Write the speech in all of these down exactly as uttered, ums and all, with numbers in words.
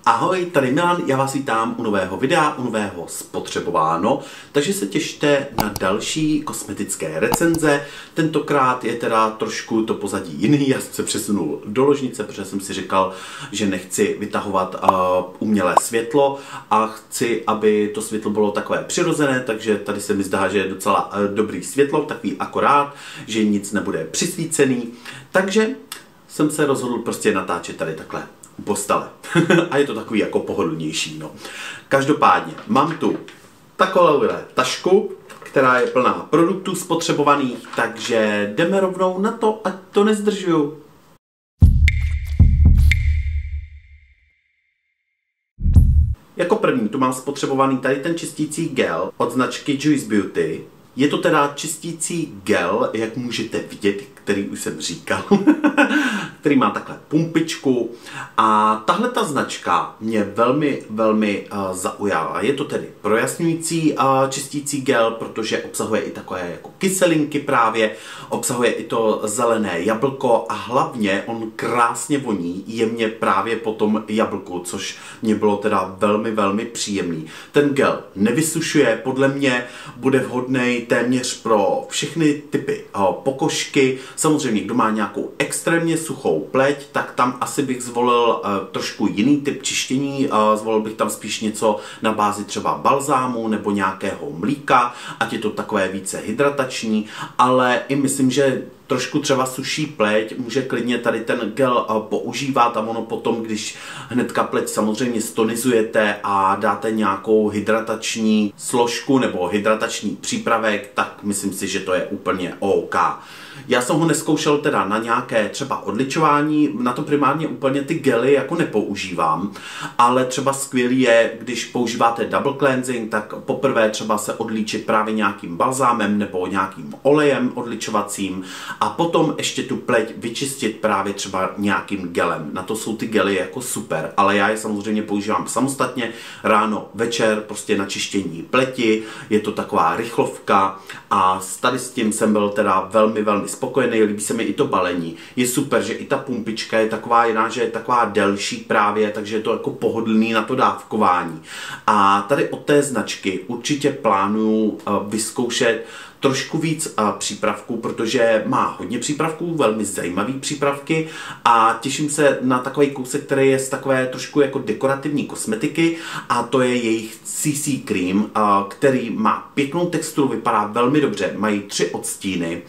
Ahoj, tady Milan, já vás vítám u nového videa, u nového Spotřebováno, takže se těšte na další kosmetické recenze. Tentokrát je teda trošku to pozadí jiný, já jsem se přesunul do ložnice, protože jsem si říkal, že nechci vytahovat uh, umělé světlo a chci, aby to světlo bylo takové přirozené, takže tady se mi zdá, že je docela uh, dobrý světlo, takový akorát, že nic nebude přisvícený, takže jsem se rozhodl prostě natáčet tady takhle u postele. A je to takový jako pohodlnější, no. Každopádně mám tu takovou tašku, která je plná produktů spotřebovaných, takže jdeme rovnou na to, ať to nezdržuju. Jako první tu mám spotřebovaný tady ten čistící gel od značky Juice Beauty. Je to teda čistící gel, jak můžete vidět, který už jsem říkal, který má takhle pumpičku a tahle ta značka mě velmi, velmi uh, zaujala. Je to tedy projasňující uh, čistící gel, protože obsahuje i takové jako kyselinky právě, obsahuje i to zelené jablko a hlavně on krásně voní jemně právě po tom jablku, což mě bylo teda velmi, velmi příjemný. Ten gel nevysušuje, podle mě bude vhodný téměř pro všechny typy uh, pokožky. Samozřejmě, kdo má nějakou extrémně suchou pleť, tak tam asi bych zvolil uh, trošku jiný typ čištění. Uh, zvolil bych tam spíš něco na bázi třeba balzámu nebo nějakého mlíka, ať je to takové více hydratační, ale i myslím, že trošku třeba suší pleť, může klidně tady ten gel uh, používat a ono potom, když hnedka pleť samozřejmě stonizujete a dáte nějakou hydratační složku nebo hydratační přípravek, tak myslím si, že to je úplně OK. Já jsem ho neskoušel teda na nějaké třeba odličování, na to primárně úplně ty gely jako nepoužívám, ale třeba skvělý je, když používáte double cleansing, tak poprvé třeba se odlíčit právě nějakým balzámem nebo nějakým olejem odličovacím a potom ještě tu pleť vyčistit právě třeba nějakým gelem. Na to jsou ty gely jako super, ale já je samozřejmě používám samostatně ráno, večer, prostě na čištění pleti, je to taková rychlovka a tady s tím jsem byl teda velmi, velmi spokojený, líbí se mi i to balení. Je super, že i ta pumpička je taková jiná, že je taková delší právě, takže je to jako pohodlný na to dávkování. A tady od té značky určitě plánuju vyzkoušet trošku víc přípravků, protože má hodně přípravků, velmi zajímavý přípravky a těším se na takový kousek, který je z takové trošku jako dekorativní kosmetiky a to je jejich C C Cream, který má pěknou texturu, vypadá velmi dobře, mají tři odstíny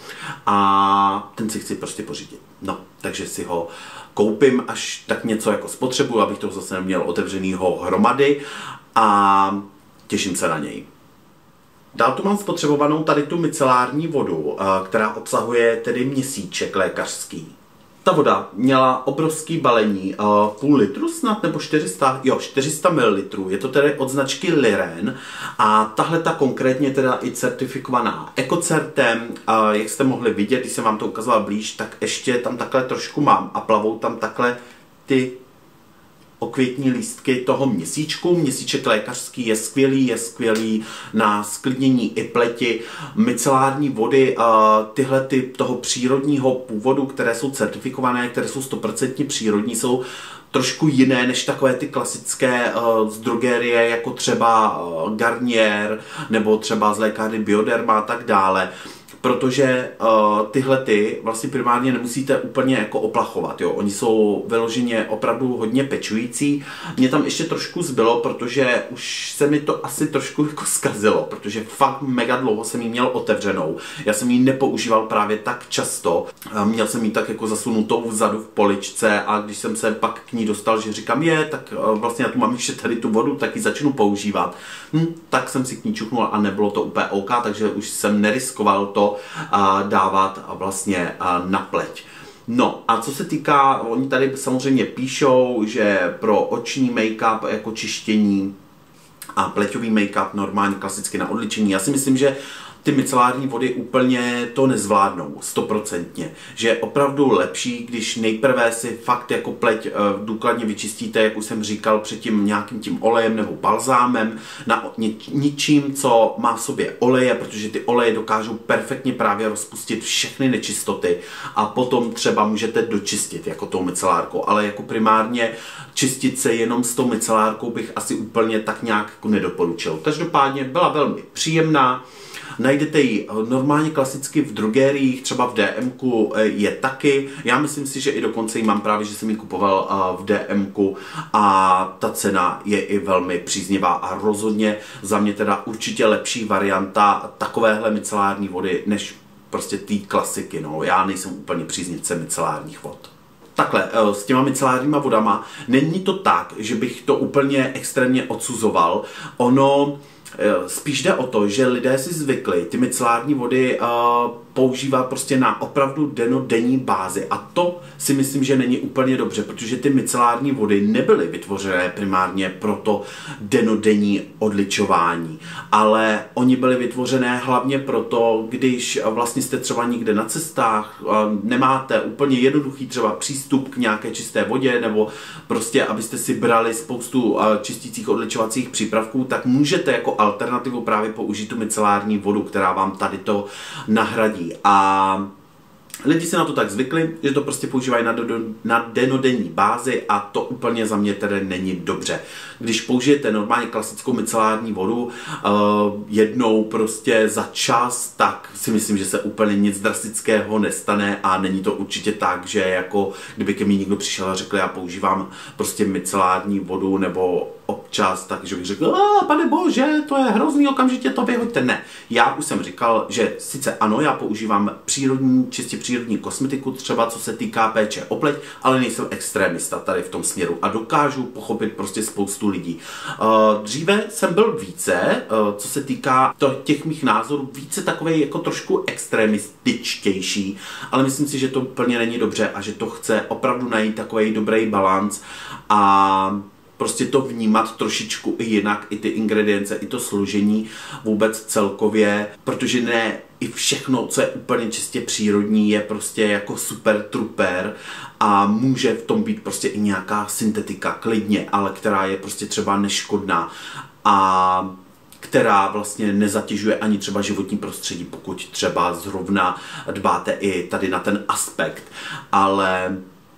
a ten si chci prostě pořídit. No, takže si ho koupím, až tak něco jako spotřebuju, abych toho zase neměl otevřenýho hromady a těším se na něj. Dál tu mám spotřebovanou tady tu micelární vodu, která obsahuje tedy měsíček lékařský. Ta voda měla obrovský balení, půl litru snad, nebo čtyři sta, jo, čtyři sta mililitrů. Je to tedy od značky Liren a tahle ta konkrétně teda i certifikovaná Ekocertem. Jak jste mohli vidět, když jsem vám to ukazoval blíž, tak ještě tam takhle trošku mám a plavou tam takhle ty okvětní lístky toho měsíčku. Měsíček lékařský je skvělý, je skvělý na sklidnění i pleti. Micelární vody, tyhle ty toho přírodního původu, které jsou certifikované, které jsou sto procent přírodní, jsou trošku jiné než takové ty klasické z drogerie, jako třeba Garnier nebo třeba z lékárny Bioderma a tak dále. Protože uh, tyhle ty vlastně primárně nemusíte úplně jako oplachovat, jo. Oni jsou vyloženě opravdu hodně pečující. Mně tam ještě trošku zbylo, protože už se mi to asi trošku jako zkazilo, protože fakt mega dlouho jsem ji měl otevřenou. Já jsem ji nepoužíval právě tak často. Měl jsem ji tak jako zasunutou vzadu v poličce a když jsem se pak k ní dostal, že říkám je, tak uh, vlastně já tu mám ještě tady tu vodu, tak ji začnu používat. Hm, tak jsem si k ní čuchnul a nebylo to úplně OK, takže už jsem neriskoval to a dávat vlastně na pleť. No a co se týká, oni tady samozřejmě píšou, že pro oční make-up jako čištění a pleťový make-up normálně klasicky na odličení. Já si myslím, že ty micelární vody úplně to nezvládnou, stoprocentně. Že je opravdu lepší, když nejprve si fakt jako pleť e, důkladně vyčistíte, jak už jsem říkal, předtím nějakým tím olejem nebo balzámem, na ničím, co má v sobě oleje, protože ty oleje dokážou perfektně právě rozpustit všechny nečistoty a potom třeba můžete dočistit jako tou micelárkou, ale jako primárně čistit se jenom s tou micelárkou bych asi úplně tak nějak jako nedoporučil. Každopádně byla velmi příjemná. Najdete ji normálně klasicky v drogériích, třeba v D M ku je taky. Já myslím si, že i dokonce ji mám právě, že jsem ji kupoval v D M ku a ta cena je i velmi příznivá a rozhodně za mě teda určitě lepší varianta takovéhle micelární vody, než prostě té klasiky. No. Já nejsem úplně příznivce micelárních vod. Takhle, s těma micelárníma vodama, není to tak, že bych to úplně extrémně odsuzoval. Ono spíš jde o to, že lidé si zvykli ty micelární vody uh, používat prostě na opravdu denodenní bázi a to si myslím, že není úplně dobře, protože ty micelární vody nebyly vytvořené primárně pro to denodenní odličování, ale oni byly vytvořené hlavně proto, když vlastně jste třeba někde na cestách, uh, nemáte úplně jednoduchý třeba přístup k nějaké čisté vodě nebo prostě, abyste si brali spoustu uh, čistících odličovacích přípravků, tak můžete jako alternativu právě použít tu micelární vodu, která vám tady to nahradí. A lidi si na to tak zvykli, že to prostě používají na, do, na denodenní bázi a to úplně za mě tedy není dobře. Když použijete normálně klasickou micelární vodu uh, jednou prostě za čas, tak si myslím, že se úplně nic drastického nestane a není to určitě tak, že jako kdyby ke mně někdo přišel a řekl, já používám prostě micelární vodu nebo občas, takže bych řekl, a pane bože, to je hrozný, okamžitě to vyhoďte. Ne, já už jsem říkal, že sice ano, já používám přírodní, čistě přírodní kosmetiku, třeba co se týká péče o pleť, ale nejsem extrémista tady v tom směru a dokážu pochopit prostě spoustu lidí. Dříve jsem byl více, co se týká těch mých názorů, více takovej jako trošku extremističtější, ale myslím si, že to úplně není dobře a že to chce opravdu najít takovej dobrý balanc a prostě to vnímat trošičku i jinak, i ty ingredience, i to složení vůbec celkově, protože ne i všechno, co je úplně čistě přírodní, je prostě jako super truper a může v tom být prostě i nějaká syntetika klidně, ale která je prostě třeba neškodná a která vlastně nezatěžuje ani třeba životní prostředí, pokud třeba zrovna dbáte i tady na ten aspekt, ale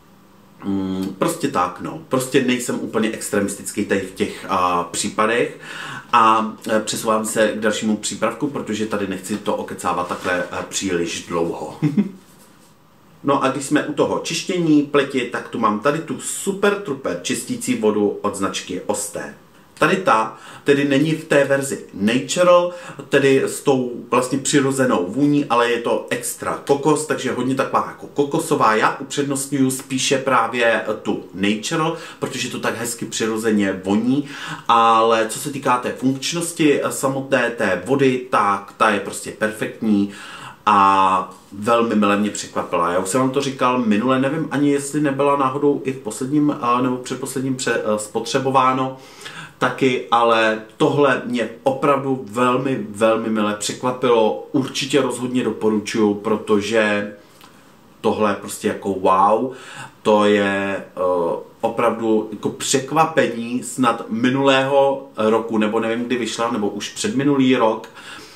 Mm, prostě tak, no. Prostě nejsem úplně extremistický tady v těch uh, případech a uh, přesouvám se k dalšímu přípravku, protože tady nechci to okecávat takhle uh, příliš dlouho. No a když jsme u toho čištění pleti, tak tu mám tady tu super truper čistící vodu od značky Osté. Tady ta tedy není v té verzi Natural, tedy s tou vlastně přirozenou vůní, ale je to extra kokos, takže hodně taková jako kokosová. Já upřednostňuji spíše právě tu Natural, protože to tak hezky přirozeně voní, ale co se týká té funkčnosti samotné té vody, tak ta je prostě perfektní a velmi mile mě překvapila. Já už jsem vám to říkal minule, nevím ani jestli nebyla náhodou i v posledním nebo předposledním spotřebováno taky, ale tohle mě opravdu velmi, velmi mile překvapilo. Určitě rozhodně doporučuju, protože tohle prostě jako wow, to je uh, opravdu jako překvapení snad minulého roku, nebo nevím, kdy vyšla, nebo už předminulý rok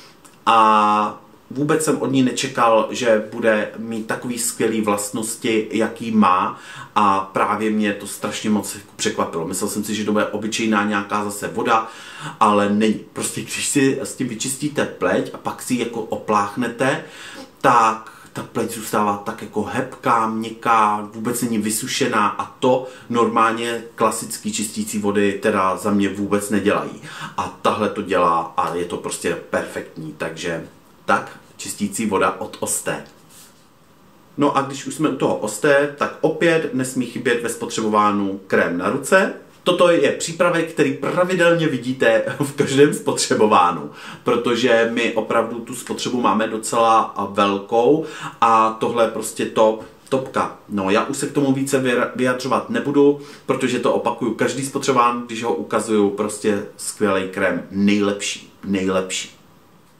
a vůbec jsem od ní nečekal, že bude mít takový skvělý vlastnosti, jaký má a právě mě to strašně moc překvapilo. Myslel jsem si, že to bude obyčejná nějaká zase voda, ale není. Prostě když si s tím vyčistíte pleť a pak si ji jako opláchnete, tak ta pleť zůstává tak jako hebká, měkká, vůbec není vysušená a to normálně klasický čistící vody teda za mě vůbec nedělají. A tahle to dělá a je to prostě perfektní, takže tak čistící voda od Osté. No a když už jsme u toho Osté, tak opět nesmí chybět ve spotřebovánu krém na ruce. Toto je přípravek, který pravidelně vidíte v každém spotřebovánu, protože my opravdu tu spotřebu máme docela velkou a tohle je prostě top. Topka. No, já už se k tomu více vyjadřovat nebudu, protože to opakuju každý spotřebován, když ho ukazuju, prostě skvělý krém, nejlepší, nejlepší.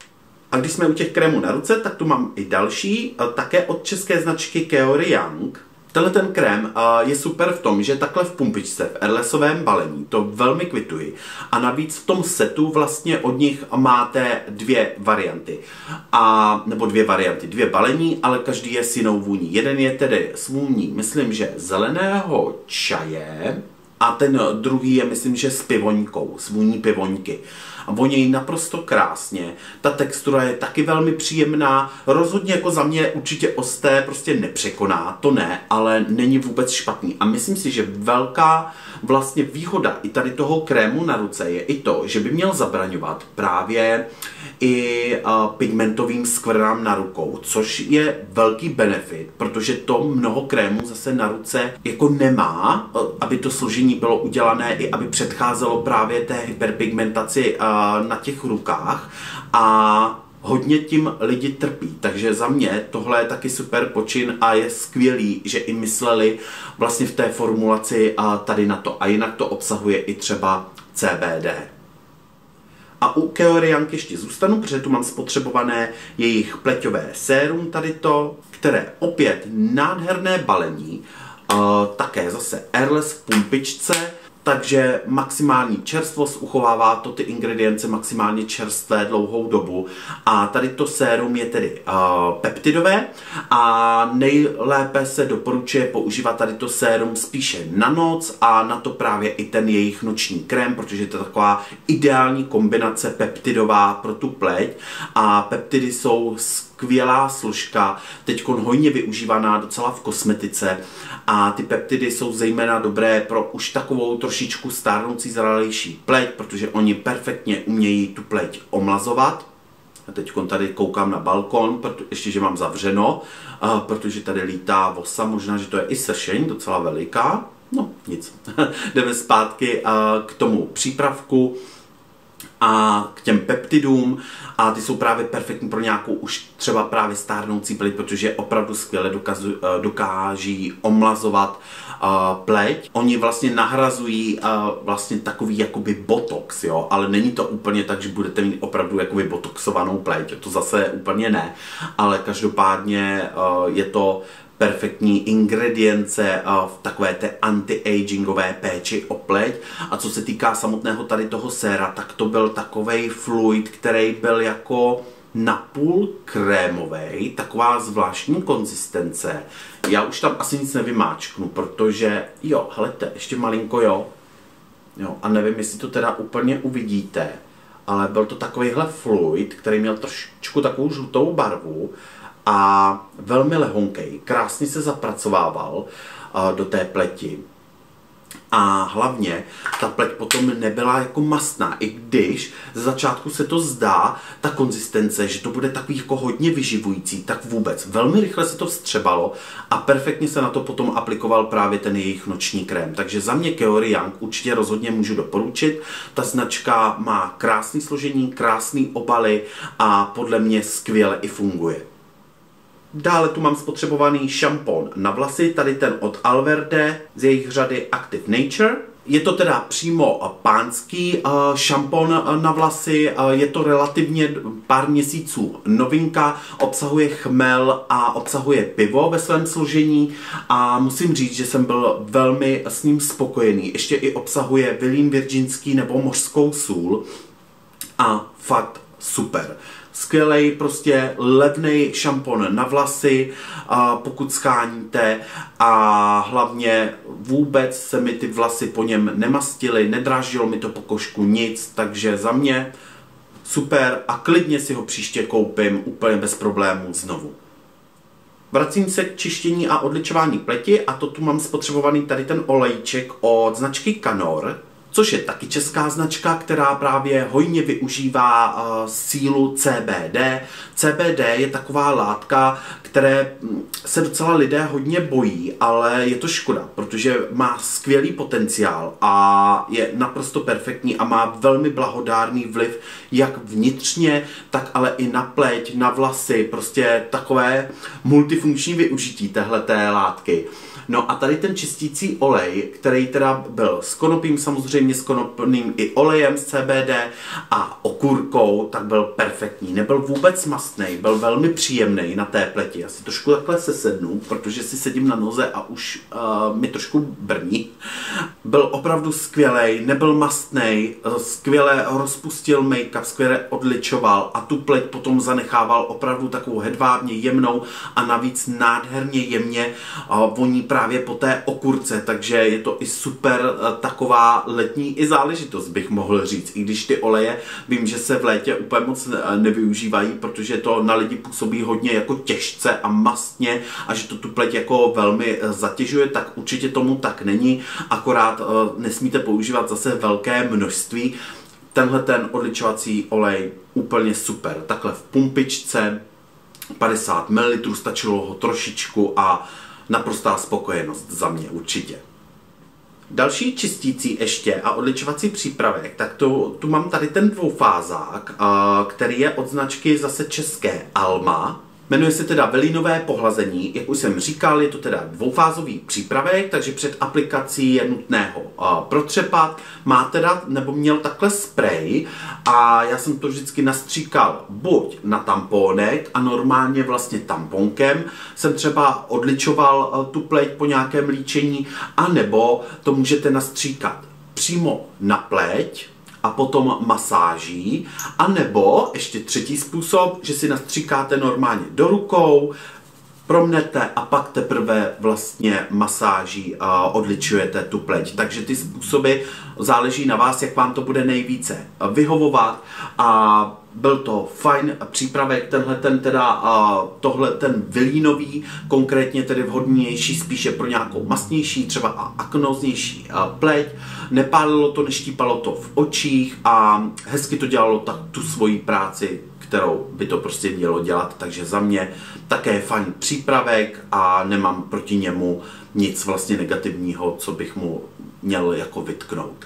A když jsme u těch krémů na ruce, tak tu mám i další, také od české značky Keori Young. Tenhle ten krém je super v tom, že takhle v pumpičce, v airlessovém balení, to velmi kvituji. A navíc v tom setu vlastně od nich máte dvě varianty. A, nebo dvě varianty, dvě balení, ale každý je s jinou vůní. Jeden je tedy s vůní, myslím, že zeleného čaje, a ten druhý je, myslím, že s pivoňkou, s vůní pivoňky. A vonějí naprosto krásně. Ta textura je taky velmi příjemná. Rozhodně jako za mě určitě osté prostě nepřekoná, to ne, ale není vůbec špatný. A myslím si, že velká vlastně výhoda i tady toho krému na ruce je i to, že by měl zabraňovat právě i uh, pigmentovým skvrnám na rukou, což je velký benefit, protože to mnoho krémů zase na ruce jako nemá, uh, aby to složení bylo udělané i aby předcházelo právě té hyperpigmentaci uh, na těch rukách a hodně tím lidi trpí, takže za mě tohle je taky super počin a je skvělý, že i mysleli vlastně v té formulaci uh, tady na to a jinak to obsahuje i třeba C B D. A u Keori Young ještě zůstanu, protože tu mám spotřebované jejich pleťové sérum tady to, které opět nádherné balení, uh, také zase airless v pumpičce, takže maximální čerstvost, uchovává to ty ingredience maximálně čerstvé dlouhou dobu. A tady to sérum je tedy uh, peptidové a nejlépe se doporučuje používat tady to sérum spíše na noc a na to právě i ten jejich noční krém, protože to je taková ideální kombinace peptidová pro tu pleť a peptidy jsou skvělá složka, teď hojně využívaná docela v kosmetice a ty peptidy jsou zejména dobré pro už takovou trošičku stárnoucí zralejší pleť, protože oni perfektně umějí tu pleť omlazovat. A teď tady koukám na balkon, proto, ještě že mám zavřeno, uh, protože tady lítá vosa, možná, že to je i sršeň, docela veliká. No nic, jdeme zpátky uh, k tomu přípravku a k těm peptidům a ty jsou právě perfektní pro nějakou už třeba právě stárnoucí pleť, protože opravdu skvěle dokazu, dokáží omlazovat uh, pleť. Oni vlastně nahrazují uh, vlastně takový jakoby botox, jo, ale není to úplně tak, že budete mít opravdu jakoby botoxovanou pleť, to zase úplně ne, ale každopádně uh, je to perfektní ingredience v takové té anti-agingové péči o pleť. A co se týká samotného tady toho séra, tak to byl takovej fluid, který byl jako napůl krémovej, taková zvláštní konzistence. Já už tam asi nic nevymáčknu, protože jo, helejte, ještě malinko jo. Jo, a nevím, jestli to teda úplně uvidíte, ale byl to takovýhle fluid, který měl trošičku takovou žlutou barvu, a velmi lehonkej, krásně se zapracovával uh, do té pleti. A hlavně ta pleť potom nebyla jako mastná, i když ze začátku se to zdá, ta konzistence, že to bude takový jako hodně vyživující, tak vůbec. Velmi rychle se to vstřebalo a perfektně se na to potom aplikoval právě ten jejich noční krém. Takže za mě Keori Young určitě rozhodně můžu doporučit. Ta značka má krásný složení, krásný obaly a podle mě skvěle i funguje. Dále tu mám spotřebovaný šampon na vlasy, tady ten od Alverde z jejich řady Active Nature. Je to teda přímo pánský šampon na vlasy, je to relativně pár měsíců novinka, obsahuje chmel a obsahuje pivo ve svém složení a musím říct, že jsem byl velmi s ním spokojený. Ještě i obsahuje vilín virginský nebo mořskou sůl a fakt super. Skvělej, prostě levnej šampon na vlasy, pokud sháníte a hlavně vůbec se mi ty vlasy po něm nemastily, nedráždilo mi to pokožku nic, takže za mě super a klidně si ho příště koupím úplně bez problémů znovu. Vracím se k čištění a odličování pleti a to tu mám spotřebovaný tady ten olejček od značky Canor, což je taky česká značka, která právě hojně využívá uh, sílu C B D. C B D je taková látka, které se docela lidé hodně bojí, ale je to škoda, protože má skvělý potenciál a je naprosto perfektní a má velmi blahodárný vliv jak vnitřně, tak ale i na pleť, na vlasy, prostě takové multifunkční využití téhleté látky. No a tady ten čistící olej, který teda byl s konopím samozřejmě, samozřejmě s konopným i olejem z C B D a okurkou, tak byl perfektní. Nebyl vůbec mastný, byl velmi příjemný na té pleti. Já si trošku takhle sesednu, protože si sedím na noze a už uh, mi trošku brní. Byl opravdu skvělej, nebyl mastný, skvěle rozpustil make-up, skvěle odličoval a tu pleť potom zanechával opravdu takovou hedvábně jemnou a navíc nádherně jemně uh, voní právě po té okurce, takže je to i super uh, taková letní i záležitost, bych mohl říct. I když ty oleje vím, že se v létě úplně moc nevyužívají, protože to na lidi působí hodně jako těžce a mastně a že to tu pleť jako velmi zatěžuje, tak určitě tomu tak není, akorát uh, nesmíte používat zase velké množství. Tenhle ten odličovací olej úplně super. Takhle v pumpičce, padesát mililitrů, stačilo ho trošičku a naprostá spokojenost za mě určitě. Další čistící ještě a odličovací přípravek, tak tu, tu mám tady ten dvoufázák, který je od značky zase české Alma. Jmenuje se teda velínové pohlazení, jak už jsem říkal, je to teda dvoufázový přípravek, takže před aplikací je nutné ho uh, protřepat. Má teda, nebo měl takhle sprej a já jsem to vždycky nastříkal buď na tampónek a normálně vlastně tamponkem jsem třeba odličoval uh, tu pleť po nějakém líčení, anebo to můžete nastříkat přímo na pleť a potom masáží, a nebo ještě třetí způsob, že si nastříkáte normálně do rukou, promnete a pak teprve vlastně masáží a odličujete tu pleť. Takže ty způsoby záleží na vás, jak vám to bude nejvíce vyhovovat a byl to fajn přípravek, tenhle ten teda, tohle ten vilínový, konkrétně tedy vhodnější spíše pro nějakou mastnější, třeba aknóznější pleť. Nepálilo to, neštípalo to v očích a hezky to dělalo tak tu svoji práci, kterou by to prostě mělo dělat, takže za mě také fajn přípravek a nemám proti němu nic vlastně negativního, co bych mu měl jako vytknout.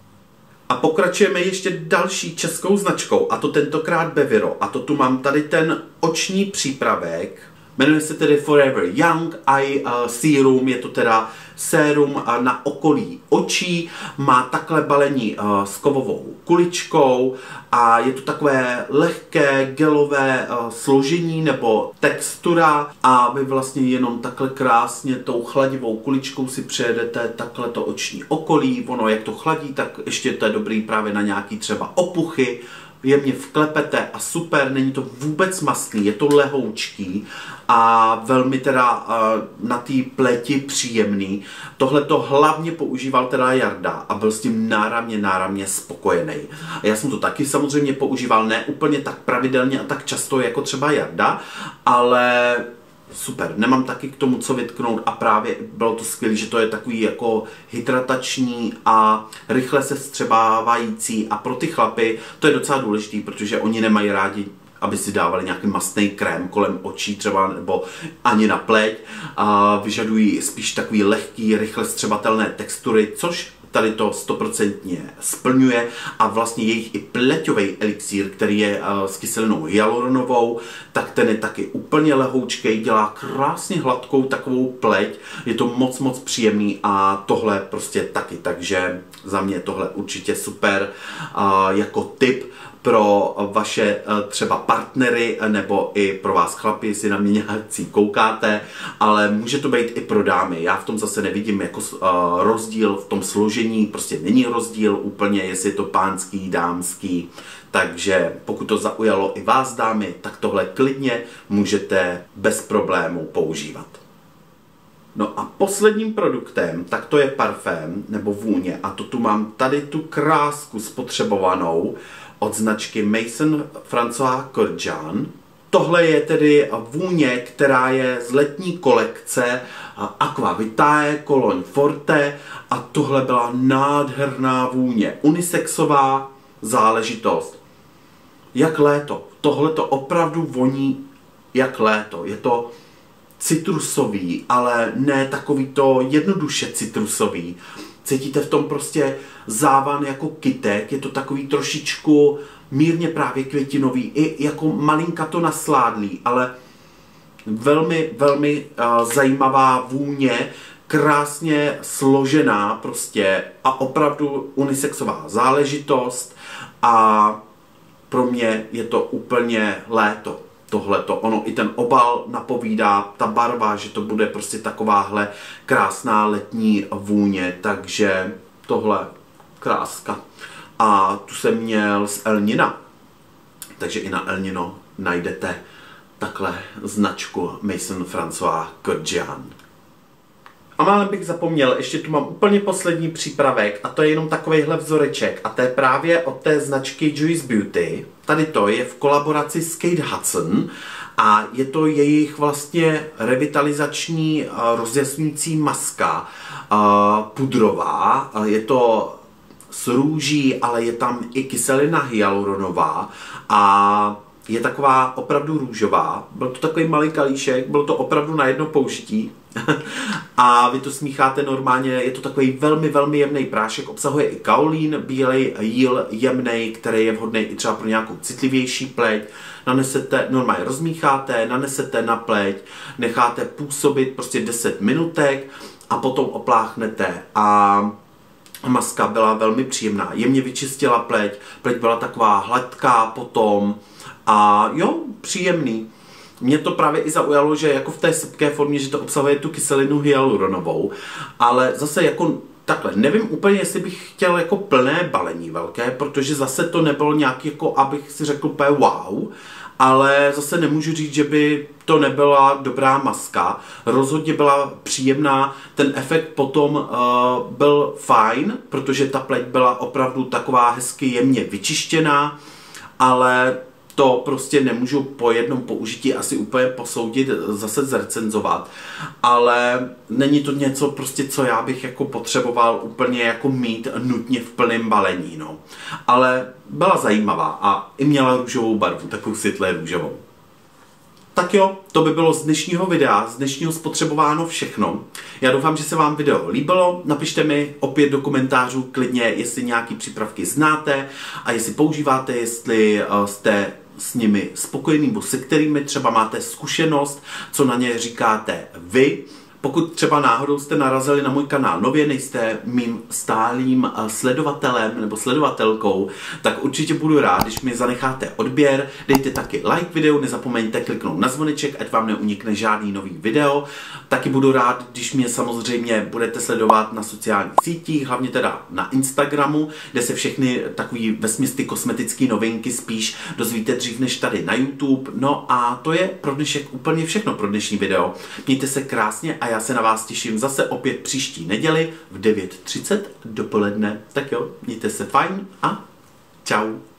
A pokračujeme ještě další českou značkou, a to tentokrát Beviro. A to tu mám tady ten oční přípravek. Jmenuje se tedy Forever Young Eye Serum, je to teda sérum na okolí očí, má takhle balení s kovovou kuličkou a je to takové lehké gelové složení nebo textura a vy vlastně jenom takhle krásně tou chladivou kuličkou si přejedete takhle to oční okolí. Ono jak to chladí, tak ještě to je dobrý právě na nějaký třeba opuchy, jemně vklepete a super, není to vůbec mastný, je to lehoučký a velmi teda uh, na té pleti příjemný. Tohle to hlavně používal teda Jarda a byl s tím náramně, náramně spokojený. A já jsem to taky samozřejmě používal, ne úplně tak pravidelně a tak často jako třeba Jarda, ale super, nemám taky k tomu co vytknout a právě bylo to skvělé, že to je takový jako hydratační a rychle se vstřebávající a pro ty chlapy to je docela důležitý, protože oni nemají rádi, aby si dávali nějaký mastný krém kolem očí třeba nebo ani na pleť a vyžadují spíš takový lehký, rychle vstřebatelné textury, což tady to stoprocentně splňuje a vlastně jejich i pleťový elixír, který je uh, s kyselinou hyaluronovou, tak ten je taky úplně lehoučkej, dělá krásně hladkou takovou pleť, je to moc moc příjemný a tohle prostě taky, takže za mě tohle určitě super uh, jako tip pro vaše třeba partnery nebo i pro vás chlapi, jestli na mě nějací koukáte, ale může to být i pro dámy. Já v tom zase nevidím jako uh, rozdíl v tom složení, prostě není rozdíl úplně, jestli je to pánský, dámský, takže pokud to zaujalo i vás dámy, tak tohle klidně můžete bez problémů používat. No a posledním produktem, tak to je parfém nebo vůně a to tu mám tady tu krásku spotřebovanou od značky Maison Francois Kurkdjian. Tohle je tedy vůně, která je z letní kolekce Aqua Vitae Cologne Forte a tohle byla nádherná vůně, unisexová záležitost. Jak léto. Tohle to opravdu voní jak léto. Je to citrusový, ale ne takový to jednoduše citrusový. Cítíte v tom prostě závan jako kytek, je to takový trošičku mírně právě květinový, i jako malinka to nasládlý, ale velmi, velmi uh, zajímavá vůně, krásně složená prostě a opravdu unisexová záležitost a pro mě je to úplně léto. Tohleto, ono i ten obal napovídá, ta barva, že to bude prostě takováhle krásná letní vůně, takže tohle kráska. A tu jsem měl z El Nina, takže i na El Nino najdete takhle značku Maison François Kurkdjian. A málem bych zapomněl, ještě tu mám úplně poslední přípravek a to je jenom takovejhle vzoreček a to je právě od té značky Juice Beauty. Tady to je v kolaboraci s Kate Hudson a je to jejich vlastně revitalizační rozjasňující maska pudrová. Je to s růží, ale je tam i kyselina hyaluronová a je taková opravdu růžová. Byl to takový malý kalíšek, bylo to opravdu na jedno použití. A vy to smícháte normálně, je to takový velmi, velmi jemný prášek, obsahuje i kaolín, bílej jíl, jemnej, který je vhodný i třeba pro nějakou citlivější pleť. Nanesete, normálně rozmícháte, nanesete na pleť, necháte působit prostě deset minutek a potom opláchnete a maska byla velmi příjemná, jemně vyčistila pleť, pleť byla taková hladká potom a jo, příjemný. Mě to právě i zaujalo, že jako v té sypké formě, že to obsahuje tu kyselinu hyaluronovou, ale zase jako takhle, nevím úplně, jestli bych chtěl jako plné balení velké, protože zase to nebylo nějak jako, abych si řekl úplně wow, ale zase nemůžu říct, že by to nebyla dobrá maska. Rozhodně byla příjemná, ten efekt potom uh, byl fajn, protože ta pleť byla opravdu taková hezky jemně vyčištěná, ale to prostě nemůžu po jednom použití asi úplně posoudit, zase zrecenzovat, ale není to něco prostě, co já bych jako potřeboval úplně jako mít nutně v plném balení, no. Ale byla zajímavá a i měla růžovou barvu, takovou světlé růžovou. Tak jo, to by bylo z dnešního videa, z dnešního spotřebováno všechno. Já doufám, že se vám video líbilo. Napište mi opět do komentářů klidně, jestli nějaký přípravky znáte a jestli používáte, jestli jste s nimi spokojení, nebo se kterými třeba máte zkušenost, co na ně říkáte vy. Pokud třeba náhodou jste narazili na můj kanál nově, nejste mým stálým sledovatelem nebo sledovatelkou, tak určitě budu rád, když mi zanecháte odběr, dejte taky like videu, nezapomeňte kliknout na zvoneček, ať vám neunikne žádný nový video. Taky budu rád, když mě samozřejmě budete sledovat na sociálních sítích, hlavně teda na Instagramu, kde se všechny takový vesměs ty kosmetické novinky spíš dozvíte dřív než tady na YouTube. No a to je pro dnešek úplně všechno pro dnešní video. Mějte se krásně a já se na vás těším zase opět příští neděli v devět třicet dopoledne. Tak jo, mějte se fajn a čau.